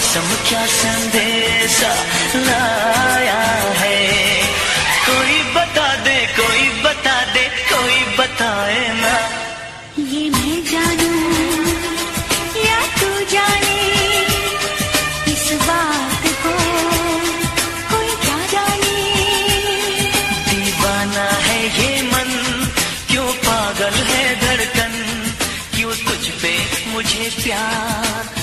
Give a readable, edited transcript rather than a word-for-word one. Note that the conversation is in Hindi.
मौसम क्या संदेशा लाया है, कोई बता दे, कोई बता दे, कोई बताए ना। ये मैं जानूं या तू जाने, इस बात को कोई क्या जाने। दीवाना है ये मन, क्यों पागल है धड़कन, क्यों तुझ पे मुझे प्यार